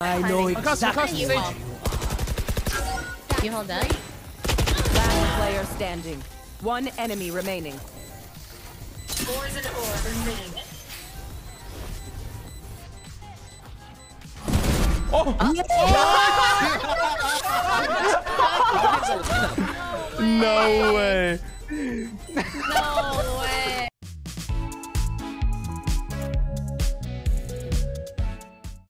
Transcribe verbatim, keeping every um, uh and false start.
I know exactly. exactly. You hold that? Last player standing. One enemy remaining. Poison orb remaining. No way. No.